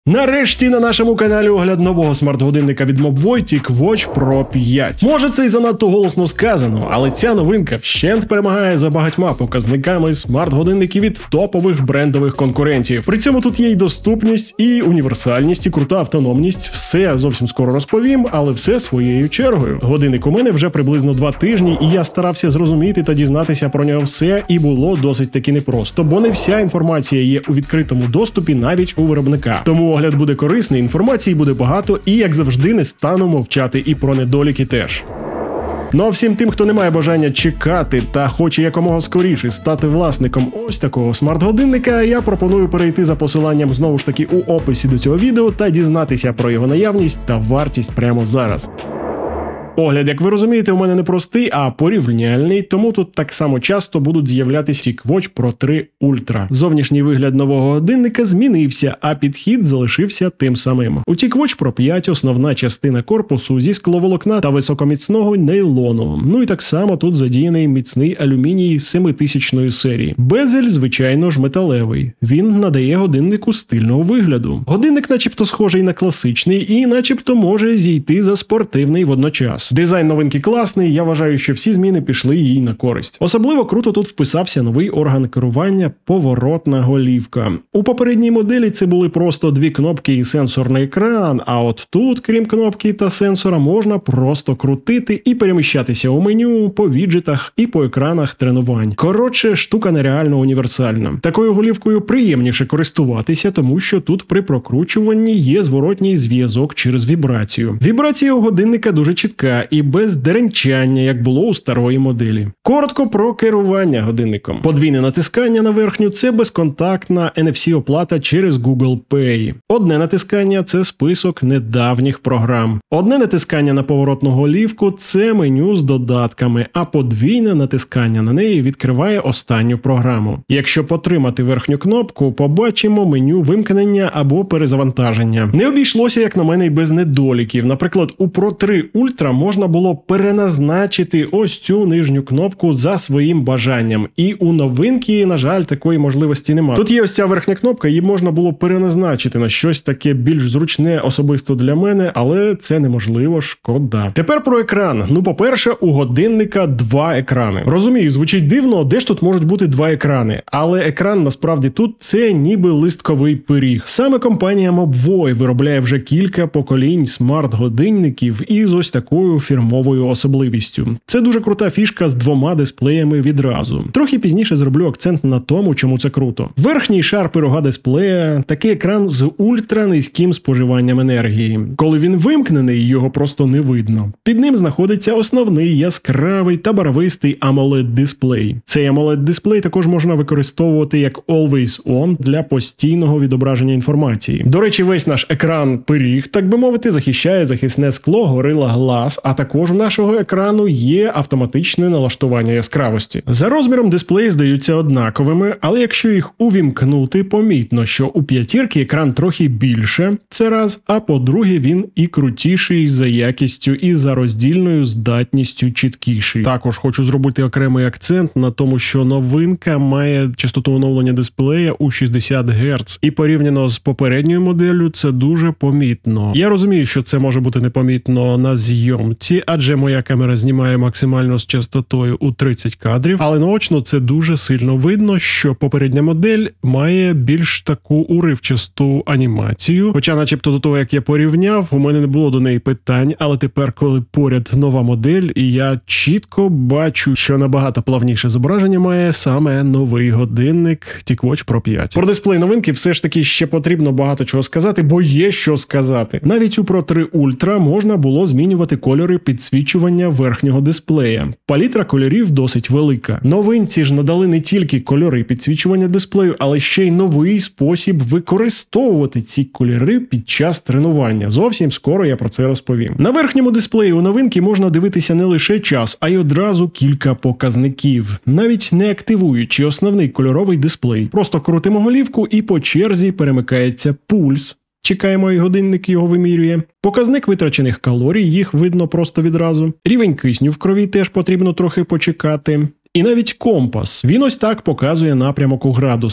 Нарешті на нашому каналі огляд нового смарт-годинника від Mobvoi TicWatch Pro 5. Може це й занадто голосно сказано, але ця новинка вщент перемагає за багатьма показниками смарт-годинників від топових брендових конкурентів. При цьому тут є й доступність, і універсальність, і крута автономність. Все зовсім скоро розповім, але все своєю чергою. Годинник у мене вже приблизно 2 тижні, і я старався зрозуміти та дізнатися про нього все, і було досить таки непросто, бо не вся інформація є у відкритому доступі навіть у виробника. Тому огляд буде корисний, інформації буде багато і, як завжди, не стану мовчати і про недоліки теж. Ну а всім тим, хто не має бажання чекати та хоче якомога скоріше стати власником ось такого смарт-годинника, я пропоную перейти за посиланням знову ж таки у описі до цього відео та дізнатися про його наявність та вартість прямо зараз. Огляд, як ви розумієте, у мене не простий, а порівняльний, тому тут так само часто будуть з'являтися TicWatch Pro 3 Ultra. Зовнішній вигляд нового годинника змінився, а підхід залишився тим самим. У TicWatch Pro 5 основна частина корпусу зі скловолокна та високоміцного нейлону. Ну і так само тут задіяний міцний алюміній 7000 серії. Безель, звичайно ж, металевий. Він надає годиннику стильного вигляду. Годинник начебто схожий на класичний і начебто може зійти за спортивний водночас. Дизайн новинки класний, я вважаю, що всі зміни пішли їй на користь. Особливо круто тут вписався новий орган керування – поворотна голівка. У попередній моделі це були просто 2 кнопки і сенсорний екран, а от тут, крім кнопки та сенсора, можна просто крутити і переміщатися у меню, по віджитах і по екранах тренувань. Коротше, штука нереально універсальна. Такою голівкою приємніше користуватися, тому що тут при прокручуванні є зворотній зв'язок через вібрацію. Вібрація у годинника дуже чітка і без деренчання, як було у старої моделі. Коротко про керування годинником. Подвійне натискання на верхню – це безконтактна NFC-оплата через Google Pay. Одне натискання – це список недавніх програм. Одне натискання на поворотну голівку – це меню з додатками, а подвійне натискання на неї відкриває останню програму. Якщо потримати верхню кнопку, побачимо меню вимкнення або перезавантаження. Не обійшлося, як на мене, й без недоліків. Наприклад, у Pro 3 Ultra можна було переназначити ось цю нижню кнопку за своїм бажанням. І у новинки, на жаль, такої можливості немає. Тут є ось ця верхня кнопка, її можна було переназначити на щось таке більш зручне особисто для мене, але це неможливо, шкода. Тепер про екран. Ну, по-перше, у годинника 2 екрани. Розумію, звучить дивно, де ж тут можуть бути 2 екрани? Але екран насправді тут це ніби листковий пиріг. Саме компанія Mobvoi виробляє вже кілька поколінь смарт-годинників із ось такою фірмовою особливістю. Це дуже крута фішка з 2 дисплеями відразу. Трохи пізніше зроблю акцент на тому, чому це круто. Верхній шар пирога дисплея – такий екран з ультранизьким споживанням енергії. Коли він вимкнений, його просто не видно. Під ним знаходиться основний яскравий та барвистий AMOLED-дисплей. Цей AMOLED-дисплей також можна використовувати як Always On для постійного відображення інформації. До речі, весь наш екран-пиріг, так би мовити, захищає захисне скло Gorilla Glass, а також у нашого екрану є автоматичне налаштування яскравості. За розміром дисплеї здаються однаковими, але якщо їх увімкнути, помітно, що у 5 екран трохи більше, це раз, а по-друге він і крутіший за якістю і за роздільною здатністю чіткіший. Також хочу зробити окремий акцент на тому, що новинка має частоту оновлення дисплея у 60 Гц, і порівняно з попередньою моделлю це дуже помітно. Я розумію, що це може бути непомітно на зйомці, адже моя камера знімає максимально з частотою у 30 кадрів, але наочно це дуже сильно видно, що попередня модель має більш таку уривчасту анімацію, хоча начебто до того, як я порівняв, у мене не було до неї питань, але тепер, коли поряд нова модель, і я чітко бачу, що набагато плавніше зображення має саме новий годинник TicWatch Pro 5. Про дисплей новинки все ж таки ще потрібно багато чого сказати, бо є що сказати. Навіть у Pro 3 Ultra можна було змінювати кольори підсвічування верхнього дисплея. Палітра кольорів досить велика. Новинці ж надали не тільки кольори підсвічування дисплею, але ще й новий спосіб використовувати ці кольори під час тренування. Зовсім скоро я про це розповім. На верхньому дисплеї у новинки можна дивитися не лише час, а й одразу кілька показників. Навіть не активуючи основний кольоровий дисплей. Просто крутимо голівку і по черзі перемикається пульс. Чекаємо, і годинник його вимірює. Показник витрачених калорій, їх видно просто відразу. Рівень кисню в крові теж потрібно трохи почекати. І навіть компас. Він ось так показує напрямок у градусах.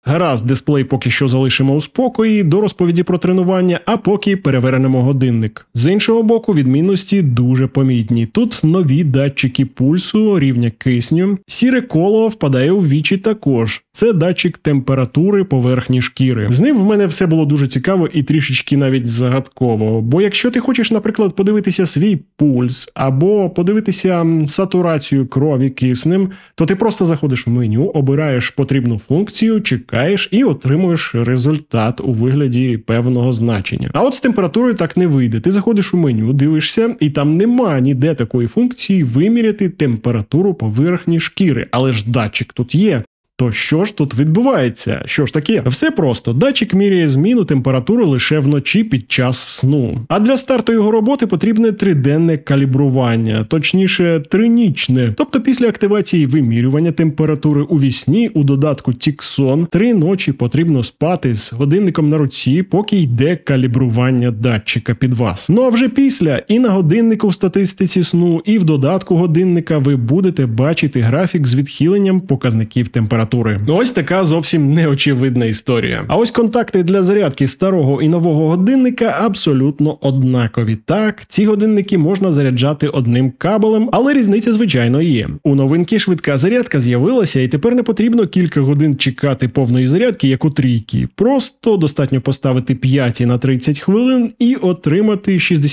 Гаразд, дисплей поки що залишимо у спокої до розповіді про тренування, а поки перевернемо годинник. З іншого боку, відмінності дуже помітні. Тут нові датчики пульсу, рівня кисню. Сіре коло впадає у вічі також. Це датчик температури поверхні шкіри. З ним в мене все було дуже цікаво і трішечки навіть загадково. Бо якщо ти хочеш, наприклад, подивитися свій пульс або подивитися сатурацію крові киснем, то ти просто заходиш в меню, обираєш потрібну функцію, чекаєш і отримуєш результат у вигляді певного значення. А от з температурою так не вийде. Ти заходиш у меню, дивишся, і там нема ніде такої функції виміряти температуру поверхні шкіри. Але ж датчик тут є. То що ж тут відбувається? Що ж таке? Все просто. Датчик міряє зміну температури лише вночі під час сну. А для старту його роботи потрібне триденне калібрування, точніше тринічне. Тобто після активації вимірювання температури у вісні у додатку Tixon 3 ночі потрібно спати з годинником на руці, поки йде калібрування датчика під вас. Ну а вже після і на годиннику в статистиці сну, і в додатку годинника ви будете бачити графік з відхиленням показників температури. Ось така зовсім неочевидна історія. А ось контакти для зарядки старого і нового годинника абсолютно однакові. Так, ці годинники можна заряджати одним кабелем, але різниця, звичайно, є. У новинки швидка зарядка з'явилася, і тепер не потрібно кілька годин чекати повної зарядки, як у трійки. Просто достатньо поставити 5 на 30 хвилин і отримати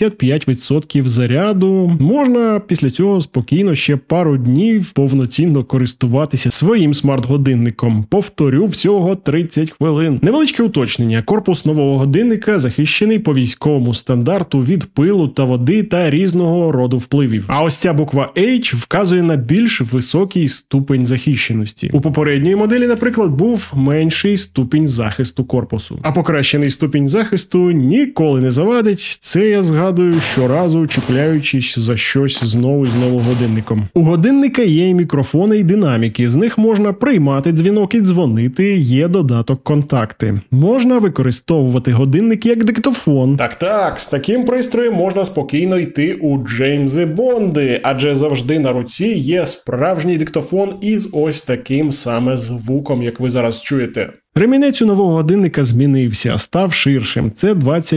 65% заряду. Можна після цього спокійно ще пару днів повноцінно користуватися своїм смарт-годинником. Повторю, всього 30 хвилин. Невеличке уточнення. Корпус нового годинника захищений по військовому стандарту від пилу та води та різного роду впливів. А ось ця буква H вказує на більш високий ступень захищеності. У попередньої моделі, наприклад, був менший ступінь захисту корпусу. А покращений ступінь захисту ніколи не завадить. Це я згадую щоразу, чіпляючись за щось знову годинником. У годинника є і мікрофони, і динаміки. З них можна приймати дзвінок і дзвонити, є додаток контакти. Можна використовувати годинник як диктофон. Так, з таким пристроєм можна спокійно йти у Джеймси Бонди, адже завжди на руці є справжній диктофон із ось таким саме звуком, як ви зараз чуєте. Ремінець у нового годинника змінився, став ширшим. Це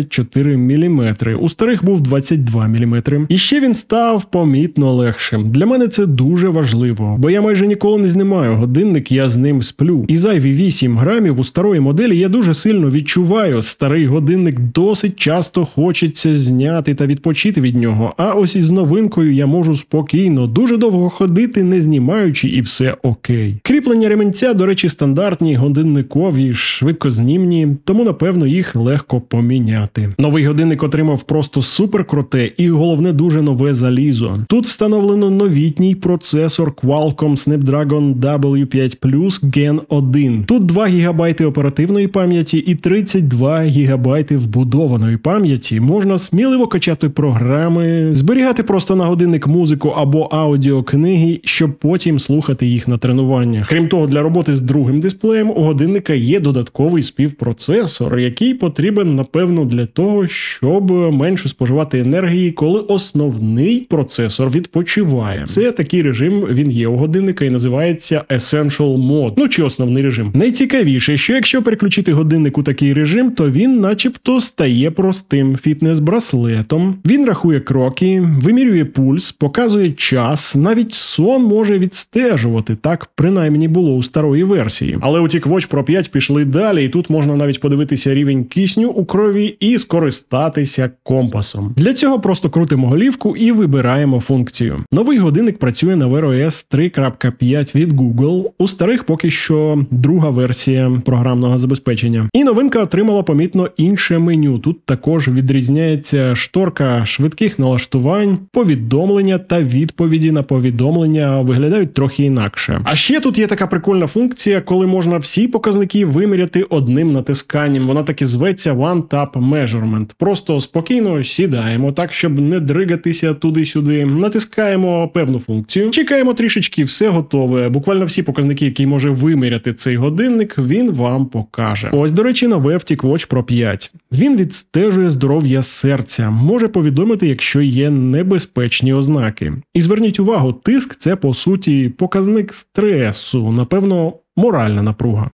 24 мм. У старих був 22 мм. І ще він став помітно легшим. Для мене це дуже важливо, бо я майже ніколи не знімаю годинник, я з ним сплю. І зайві 8 грамів у старої моделі я дуже сильно відчуваю. Старий годинник досить часто хочеться зняти та відпочити від нього. А ось із новинкою я можу спокійно, дуже довго ходити, не знімаючи, і все окей. Кріплення ремінця, до речі, стандартні годинникові, швидкознімні, тому, напевно, їх легко поміняти. Новий годинник отримав просто супер круте і, головне, дуже нове залізо. Тут встановлено новітній процесор Qualcomm Snapdragon W5 Plus Gen 1. Тут 2 ГБ оперативної пам'яті і 32 ГБ вбудованої пам'яті. Можна сміливо качати програми, зберігати просто на годинник музику або аудіокниги, щоб потім слухати їх на тренуваннях. Крім того, для роботи з другим дисплеєм у годинника є додатковий співпроцесор, який потрібен, напевно, для того, щоб менше споживати енергії, коли основний процесор відпочиває. Це такий режим, він є у годинника і називається Essential Mode, чи основний режим. Найцікавіше, що якщо переключити годинник у такий режим, то він начебто стає простим фітнес-браслетом. Він рахує кроки, вимірює пульс, показує час, навіть сон може відстежувати, так принаймні було у старої версії. Але у TicWatch Pro 5 пішли далі, і тут можна навіть подивитися рівень кисню у крові і скористатися компасом. Для цього просто крутимо голівку і вибираємо функцію. Новий годинник працює на Wear OS 3.5 від Google, у старих поки що друга версія програмного забезпечення. І новинка отримала помітно інше меню. Тут також відрізняється шторка швидких налаштувань, повідомлення та відповіді на повідомлення виглядають трохи інакше. А ще тут є така прикольна функція, коли можна всі показники виміряти одним натисканням. Вона так і зветься One Tap Measurement. Просто спокійно сідаємо так, щоб не дригатися туди-сюди. Натискаємо певну функцію. Чекаємо трішечки, все готове. Буквально всі показники, які може виміряти цей годинник, він вам покаже. Ось, до речі, нове в TicWatch Pro 5. Він відстежує здоров'я серця, може повідомити, якщо є небезпечні ознаки. І зверніть увагу, тиск – це, по суті, показник стресу, напевно, моральна напруга.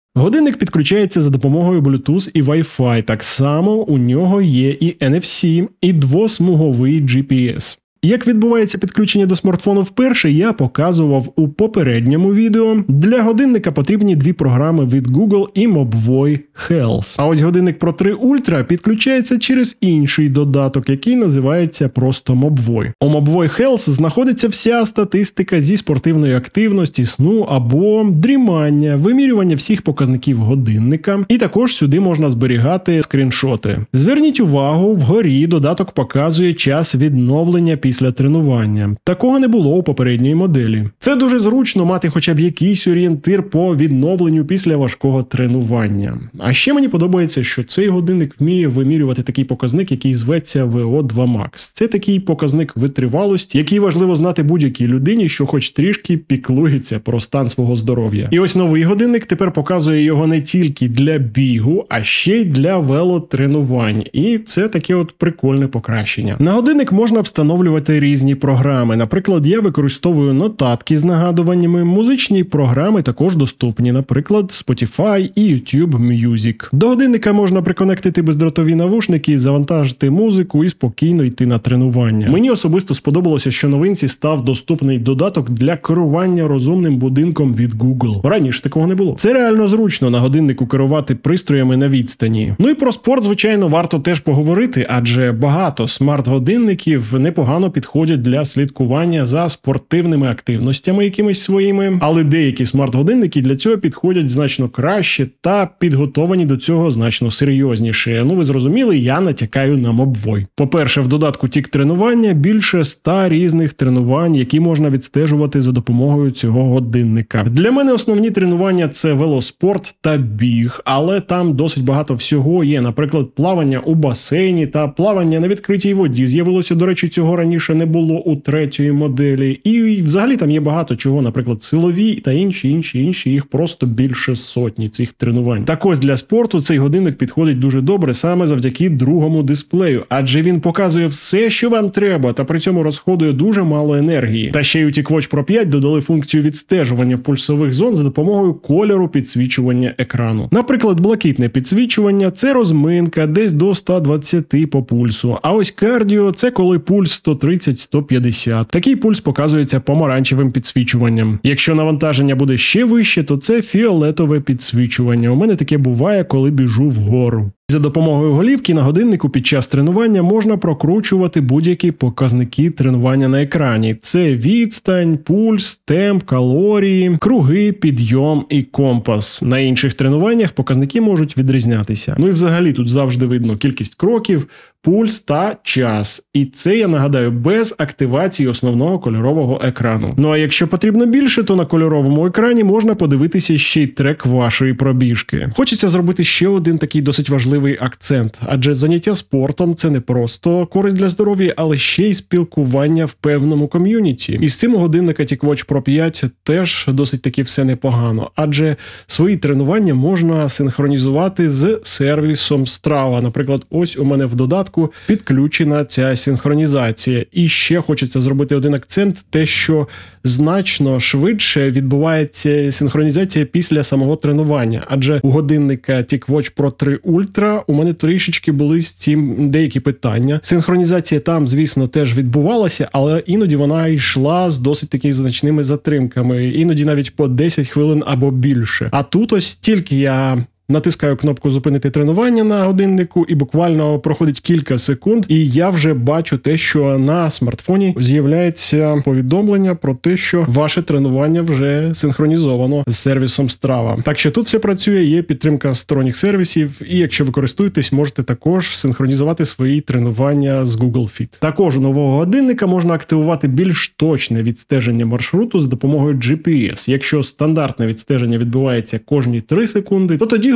Годинник підключається за допомогою Bluetooth і Wi-Fi. Так само у нього є і NFC, і двосмуговий GPS. Як відбувається підключення до смартфону вперше, я показував у попередньому відео. Для годинника потрібні дві програми від Google і Mobvoi Health. А ось годинник Pro 3 Ultra підключається через інший додаток, який називається просто Mobvoi. У Mobvoi Health знаходиться вся статистика зі спортивної активності, сну або дрімання, вимірювання всіх показників годинника, і також сюди можна зберігати скріншоти. Зверніть увагу, вгорі додаток показує час відновлення після тренування. Такого не було у попередньої моделі. Це дуже зручно мати хоча б якийсь орієнтир по відновленню після важкого тренування. А ще мені подобається, що цей годинник вміє вимірювати такий показник, який зветься VO2 Max. Це такий показник витривалості, який важливо знати будь-якій людині, що хоч трішки піклується про стан свого здоров'я. І ось новий годинник тепер показує його не тільки для бігу, а ще й для велотренувань. І це таке от прикольне покращення. На годинник можна встановлювати різні програми. Наприклад, я використовую нотатки з нагадуваннями, музичні програми також доступні, наприклад, Spotify і YouTube Music. До годинника можна приконектити бездротові навушники, завантажити музику і спокійно йти на тренування. Мені особисто сподобалося, що новинці став доступний додаток для керування розумним будинком від Google. Раніше такого не було. Це реально зручно на годиннику керувати пристроями на відстані. Ну і про спорт, звичайно, варто теж поговорити, адже багато смарт-годинників непогано підходять для слідкування за спортивними активностями якимись своїми, але деякі смарт-годинники для цього підходять значно краще та підготовані до цього значно серйозніше. Ну ви зрозуміли, я натякаю на Mobvoi. По-перше, в додатку TIC-тренування більше 100 різних тренувань, які можна відстежувати за допомогою цього годинника. Для мене основні тренування – це велоспорт та біг, але там досить багато всього є. Наприклад, плавання у басейні та плавання на відкритій воді. З'явилося, до речі, цього раніше не було у третьої моделі. І взагалі там є багато чого, наприклад, силові та інші, їх просто більше сотні цих тренувань. Так ось для спорту цей годинник підходить дуже добре саме завдяки другому дисплею, адже він показує все, що вам треба, та при цьому розходує дуже мало енергії. Та ще й у TicWatch Pro 5 додали функцію відстежування пульсових зон за допомогою кольору підсвічування екрану. Наприклад, блакитне підсвічування – це розминка десь до 120 по пульсу, а ось кардіо – це коли пульс 130-150. Такий пульс показується помаранчевим підсвічуванням. Якщо навантаження буде ще вище, то це фіолетове підсвічування. У мене таке буває, коли біжу вгору. За допомогою голівки на годиннику під час тренування можна прокручувати будь-які показники тренування на екрані. Це відстань, пульс, темп, калорії, круги, підйом і компас. На інших тренуваннях показники можуть відрізнятися. Ну і взагалі тут завжди видно кількість кроків, пульс та час. І це, я нагадаю, без активації основного кольорового екрану. Ну а якщо потрібно більше, то на кольоровому екрані можна подивитися ще й трек вашої пробіжки. Хочеться зробити ще один такий досить важливий акцент, адже заняття спортом – це не просто користь для здоров'я, але ще й спілкування в певному ком'юніті. І з цим у годинника TicWatch Pro 5 теж досить таки все непогано, адже свої тренування можна синхронізувати з сервісом Strava. Наприклад, ось у мене в додатку підключена ця синхронізація. І ще хочеться зробити один акцент, те, що значно швидше відбувається синхронізація після самого тренування. Адже у годинника TicWatch Pro 3 Ultra у мене трішечки були з цим деякі питання. Синхронізація там, звісно, теж відбувалася, але іноді вона йшла з досить такими значними затримками. Іноді навіть по 10 хвилин або більше. А тут ось тільки я натискаю кнопку «Зупинити тренування» на годиннику, і буквально проходить кілька секунд, і я вже бачу те, що на смартфоні з'являється повідомлення про те, що ваше тренування вже синхронізовано з сервісом Strava. Так що тут все працює, є підтримка сторонніх сервісів, і якщо ви користуєтесь, можете також синхронізувати свої тренування з Google Fit. Також у нового годинника можна активувати більш точне відстеження маршруту з допомогою GPS. Якщо стандартне відстеження відбувається кожні 3 секунди, то тоді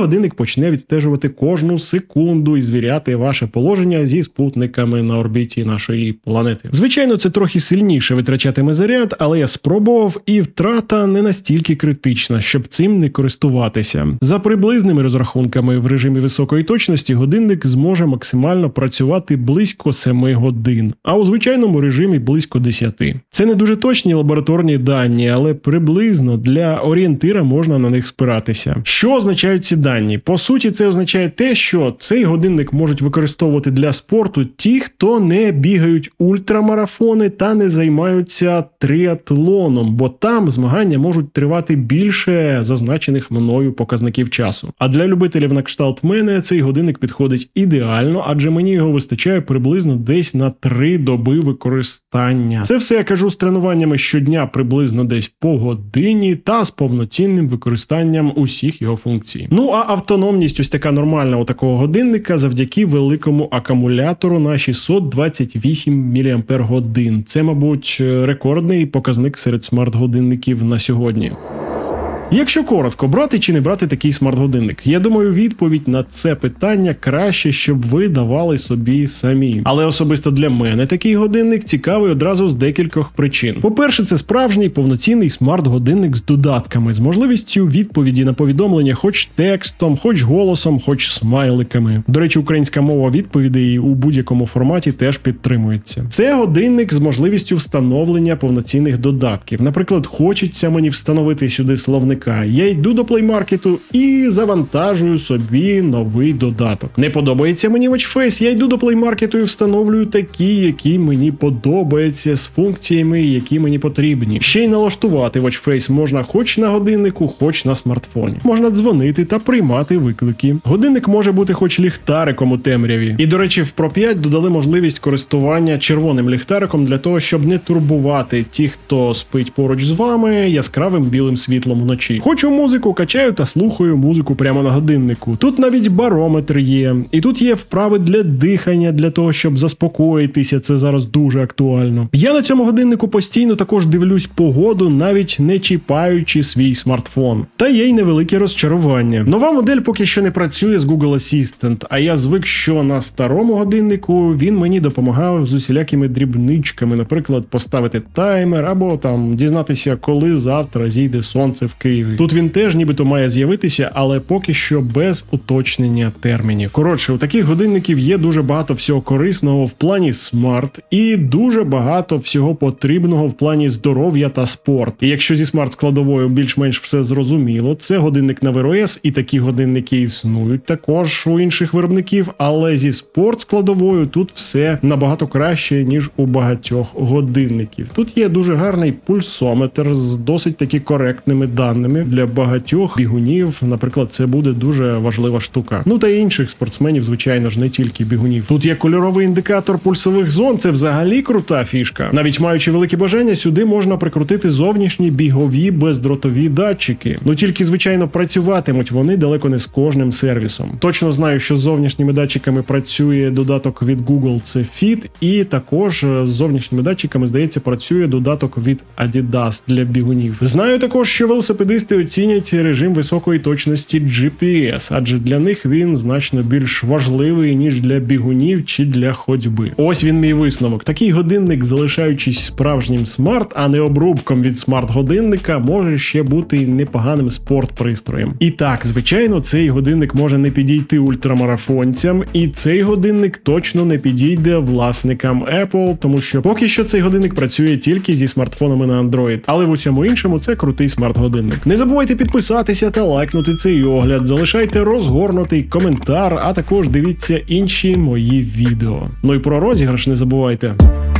годинник почне відстежувати кожну секунду і звіряти ваше положення зі спутниками на орбіті нашої планети. Звичайно, це трохи сильніше витрачатиме заряд, але я спробував, і втрата не настільки критична, щоб цим не користуватися. За приблизними розрахунками в режимі високої точності годинник зможе максимально працювати близько 7 годин, а у звичайному режимі близько 10. Це не дуже точні лабораторні дані, але приблизно для орієнтира можна на них спиратися. Що означають ці дані? По суті, це означає те, що цей годинник можуть використовувати для спорту ті, хто не бігають ультрамарафони та не займаються тріатлоном, бо там змагання можуть тривати більше зазначених мною показників часу. А для любителів на кшталт мене цей годинник підходить ідеально, адже мені його вистачає приблизно десь на 3 доби використання. Це все я кажу з тренуваннями щодня приблизно десь по годині та з повноцінним використанням усіх його функцій. Ну а автономність ось така нормальна у такого годинника завдяки великому акумулятору на 628 мАч. Це, мабуть, рекордний показник серед смарт-годинників на сьогодні. Якщо коротко, брати чи не брати такий смарт-годинник? Я думаю, відповідь на це питання краще, щоб ви давали собі самі. Але особисто для мене такий годинник цікавий одразу з декількох причин. По-перше, це справжній повноцінний смарт-годинник з додатками, з можливістю відповіді на повідомлення хоч текстом, хоч голосом, хоч смайликами. До речі, українська мова відповідей у будь-якому форматі теж підтримується. Це годинник з можливістю встановлення повноцінних додатків. Наприклад, хочеться мені встановити сюди словник. Я йду до плеймаркету і завантажую собі новий додаток. Не подобається мені Watch Face, я йду до плеймаркету і встановлюю такі, які мені подобаються, з функціями, які мені потрібні. Ще й налаштувати Watch Face можна хоч на годиннику, хоч на смартфоні. Можна дзвонити та приймати виклики. Годинник може бути хоч ліхтариком у темряві. І, до речі, в Pro 5 додали можливість користування червоним ліхтариком для того, щоб не турбувати ті, хто спить поруч з вами, яскравим білим світлом вночі. Хочу музику, качаю та слухаю музику прямо на годиннику. Тут навіть барометр є. І тут є вправи для дихання, для того, щоб заспокоїтися. Це зараз дуже актуально. Я на цьому годиннику постійно також дивлюсь погоду, навіть не чіпаючи свій смартфон. Та є й невелике розчарування. Нова модель поки що не працює з Google Assistant, а я звик, що на старому годиннику він мені допомагав з усілякими дрібничками, наприклад, поставити таймер або там дізнатися, коли завтра зійде сонце в Києві. Тут він теж нібито має з'явитися, але поки що без уточнення термінів. Коротше, у таких годинників є дуже багато всього корисного в плані смарт і дуже багато всього потрібного в плані здоров'я та спорт. І якщо зі смарт-складовою більш-менш все зрозуміло, це годинник на Wear OS, і такі годинники існують також у інших виробників, але зі спорт-складовою тут все набагато краще, ніж у багатьох годинників. Тут є дуже гарний пульсометр з досить таки коректними даними. Для багатьох бігунів, наприклад, це буде дуже важлива штука. Ну та інших спортсменів, звичайно ж, не тільки бігунів. Тут є кольоровий індикатор пульсових зон, це взагалі крута фішка. Навіть маючи велике бажання, сюди можна прикрутити зовнішні бігові бездротові датчики. Ну тільки, звичайно, працюватимуть вони далеко не з кожним сервісом. Точно знаю, що з зовнішніми датчиками працює додаток від Google, це Fit, і також з зовнішніми датчиками, здається, працює додаток від Adidas для бігунів. Знаю також, що велосипедисти оцінять режим високої точності GPS, адже для них він значно більш важливий, ніж для бігунів чи для ходьби. Ось він мій висновок. Такий годинник, залишаючись справжнім смарт, а не обрубком від смарт-годинника, може ще бути непоганим спортпристроєм. І так, звичайно, цей годинник може не підійти ультрамарафонцям, і цей годинник точно не підійде власникам Apple, тому що поки що цей годинник працює тільки зі смартфонами на Android, але в усьому іншому це крутий смарт-годинник. Не забувайте підписатися та лайкнути цей огляд, залишайте розгорнутий коментар, а також дивіться інші мої відео. Ну і про розіграш не забувайте.